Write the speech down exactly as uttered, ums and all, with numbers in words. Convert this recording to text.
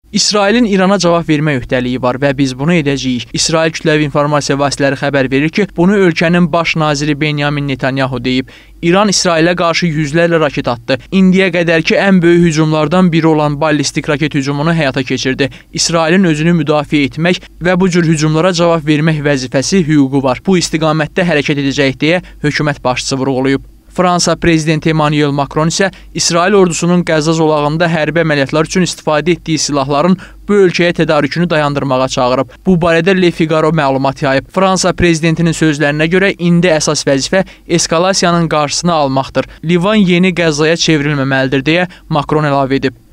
İsrailin İrana cavab vermə öhdəliyi var və biz bunu edəcəyik. İsrail kütləvi informasiya vasitələri xəbər verir ki, bunu ölkənin baş naziri Benyamin Netanyahu deyib. İran İsrailə qarşı yüzlərlə raket attı. İndiyə qədərki ən böyük hücumlardan biri olan ballistik raket hücumunu həyata keçirdi. İsrailin özünü müdafiə etmək və bu cür hücumlara cavab vermək vəzifəsi, hüququ var. Bu istiqamətdə hərəkət edəcək deyə hökumət başçısı vurğulayıb. Fransa prezidenti Emmanuel Macron isə İsrail ordusunun Qəzza zolağında hərbi əməliyyatlar üçün istifadə etdiyi silahların bu ölkəyə tədarükünü dayandırmağa çağırıb. Bu barədə Le Figaro məlumat yayıb. Fransa prezidentinin sözlərinə görə indi əsas vəzifə eskalasiyanın qarşısını almaqdır. Livan yeni Qəzzaya çevrilməməlidir deyə Macron əlavə edib.